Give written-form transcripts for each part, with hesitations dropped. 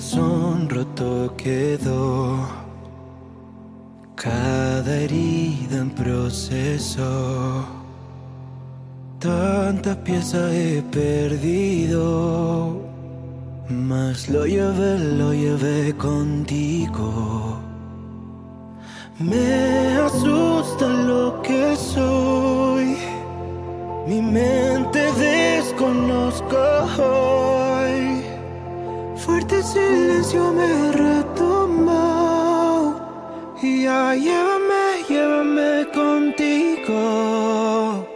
corazón roto quedó, cada herida en proceso. Tantas piezas he perdido, mas lo llevé contigo. Me asusta lo que soy, mi mente desconozco hoy. Fuerte silencio me retomó y ya llévame contigo.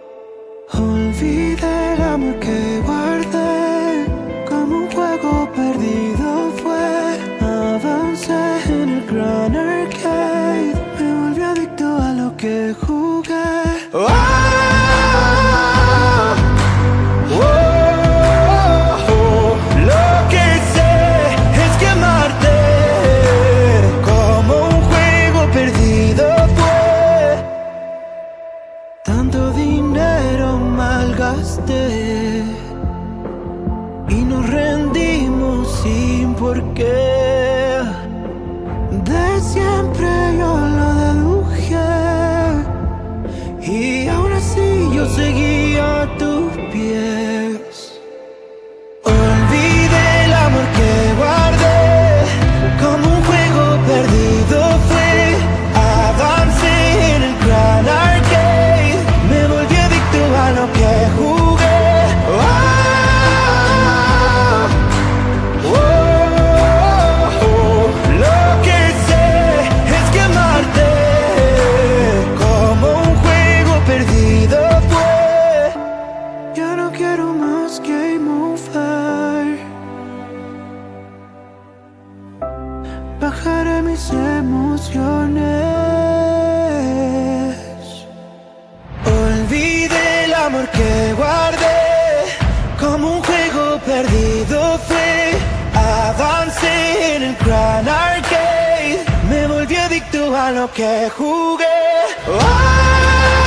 Olvidé el amor que guardé, como un juego perdido fue. Avancé en el Gran Arcade, me volví adicto a lo que jugué. Oh, oh, oh, lo que sé es que amarte como un juego perdido fue. Tanto dinero malgasté y nos rendimos sin por qué. De siempre yo lo deduje y aún así yo seguía a tus pies. Olvidé el amor que guardé, como un juego perdido fue. Avancé en el Gran Arcade, me volví adicto a lo que jugué. Oh, oh, oh, lo que sé es que amarte como un juego perdido fue. Ya no quiero más game over. Bajaré mis emociones. Olvidé el amor que guardé, como un juego perdido fue. Avancé en el Gran Arcade, me volví adicto a lo que jugué. Oh,